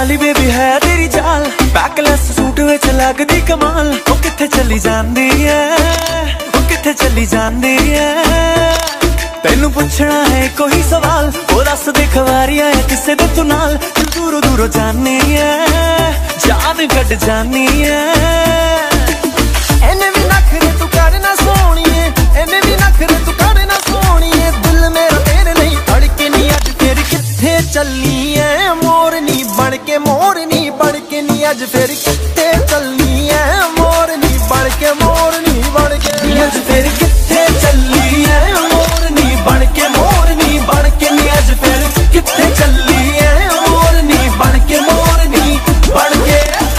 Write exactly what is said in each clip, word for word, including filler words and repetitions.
वाली बेबी है तेरी चाल, बैकलेस सूट विच लगदी कमाल। ओ किथे चली जांदी है, ओ किथे चली जांदी है, तैनू पुछना है कोई सवाल। ओ दस दे खवारिया है किसे दे तू नाल, तू दूरों दूरों जानी है, जान कट जानी है। एने भी नखरे तू करना सोहणीए, एने भी नखरे तू करना सोहणीए, दिल मेरा तेरे नहीं धड़के नी अज फिर किथे चली है मोरनी बन के, मोरनी बन के नी अज फिर किथे चली है मोरनी बन के, मोरनी बन के अज फिर किथे चली है मोरनी बन के, मोरनी बन के नी अज फिर किथे चली है मोरनी बन के, मोरनी बन के।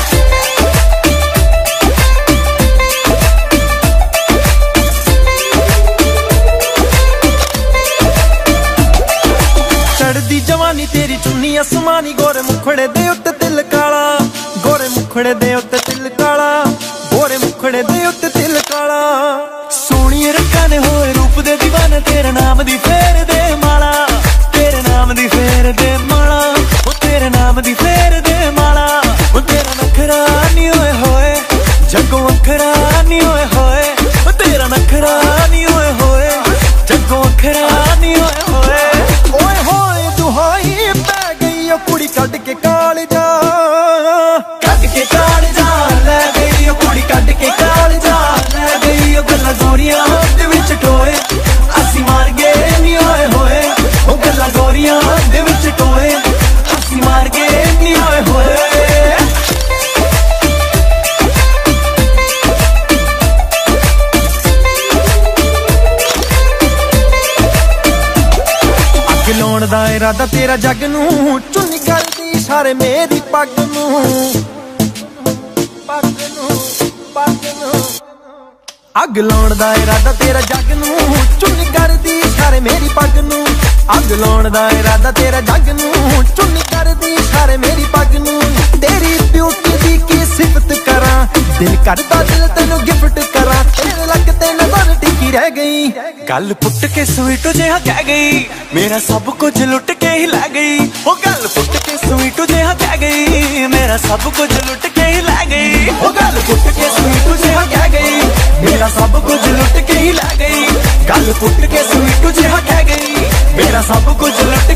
चढ़दी जवानी तेरी चुन्नी आसमानी, गोरे मुखड़े दे उत्ते तिल काला, गोरे मुखड़े दे उत्ते तिल काला, गोरे मुखड़े दे उत्ते तिल काला। सोहणिए रंगां ने होए रूप दे दीवाने, तेरे नाम दी फेर दे माला, तेरे नाम दी फेर दे माला, ओ तेरे नाम दी फेर दे माला। ओ तेरा नखरा नी होए होए जग्गों अखरा नी होए होए, ओ तेरा नखरा नी होए होए जग्गों अखरा नी होए होए। ओए होए दुहाई पै गई ओ कुड़ी कट के कालजा, कट के कालजा लै गई ओ कुड़ी, कट के कालजा लै गई ओ गल्लां गोरियां दे विच टोए, असी मार गए नी होए होए, ओ गल्लां गोरियां दे विच टोए, असी मार गए नी होए होए। अग लाउण दा इरादा तेरा जग नूं, चुन्नी करदी इशारे मेरी पग नूं, पग नूं पग नूं। अग लाउण दा इरादा तेरा जग नूं, चुन्नी करदी इशारे मेरी पग नूं। अग लाउण दा इरादा तेरा जग नूं, चुन्नी करदी इशारे मेरी पग नूं। तेरी ब्यूटी दी की सिफत करां, दिल करदा दिल तैनू गिफ्ट करां, तेरे लग ते नजर टिकी रह गई। गल पुट के स्वीट जिहा कह गई, मेरा सब कुछ लुट के ही लै गई। ओ गल पुट के स्वीट जिहा कह गई, मेरा सब कुछ लुट के ही लै गई। ओ गल पुट के स्वीट जिहा कह गई, मेरा सब कुछ लुट के ही लै गई। गल पुट के स्वीट जिहा कह गई, मेरा सब कुछ लुट